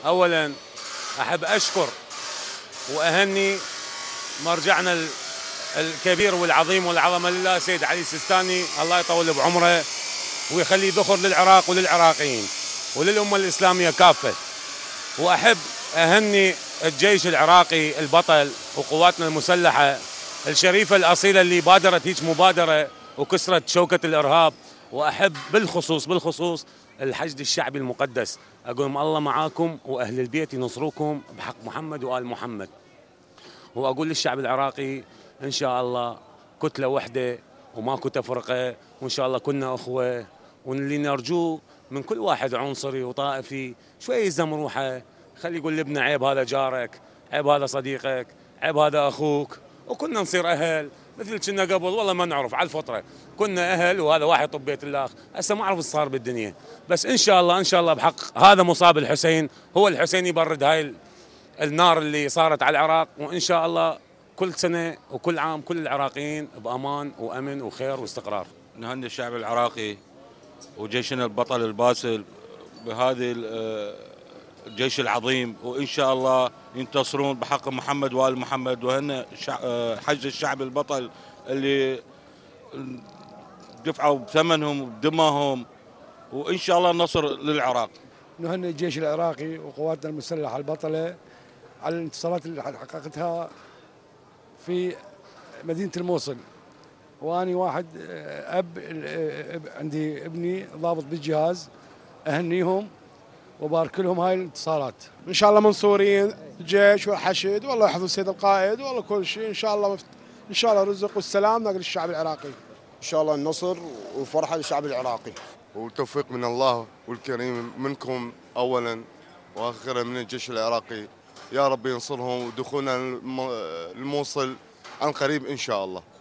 أولا أحب أشكر وأهني مرجعنا الكبير والعظيم والعظمة لله سيد علي السيستاني، الله يطول بعمره ويخليه ذخر للعراق وللعراقيين وللأمة الإسلامية كافة. وأحب أهني الجيش العراقي البطل وقواتنا المسلحة الشريفة الأصيلة اللي بادرت هيك مبادرة وكسرت شوكة الإرهاب. وأحب بالخصوص الحشد الشعبي المقدس، أقول الله معاكم وأهل البيت ينصروكم بحق محمد وآل محمد. وأقول للشعب العراقي إن شاء الله كتلة وحدة وماكو تفرقة، وإن شاء الله كنا أخوة. واللي نرجوه من كل واحد عنصري وطائفي شوي يلزم روحه، خلي يقول لابنه عيب هذا جارك، عيب هذا صديقك، عيب هذا أخوك، وكنا نصير أهل مثل كنا قبل. والله ما نعرف على الفطرة كنا أهل، وهذا واحد طب بيت الله. هسه ما أعرف ايش صار بالدنيا، بس إن شاء الله بحق هذا مصاب الحسين، هو الحسين يبرد هاي النار اللي صارت على العراق. وإن شاء الله كل سنة وكل عام كل العراقيين بأمان وأمن وخير واستقرار. نهني الشعب العراقي وجيشنا البطل الباسل بهذه الجيش العظيم، وإن شاء الله ينتصرون بحق محمد وآل محمد. وهنا حج الشعب البطل اللي دفعوا بثمنهم وبدمائهم، وإن شاء الله النصر للعراق. نهني الجيش العراقي وقواتنا المسلحة البطلة على الانتصارات اللي حققتها في مدينة الموصل. وأنا واحد عندي ابني ضابط بالجهاز، أهنيهم وبارك لهم هاي الانتصارات. ان شاء الله منصورين الجيش والحشد، والله يحفظ السيد القائد، والله كل شيء ان شاء الله ان شاء الله رزق والسلام نقل الشعب العراقي. ان شاء الله النصر وفرحه للشعب العراقي، والتوفيق من الله والكريم منكم اولا واخيرا من الجيش العراقي. يا رب ينصرهم ودخولنا الموصل عن قريب ان شاء الله.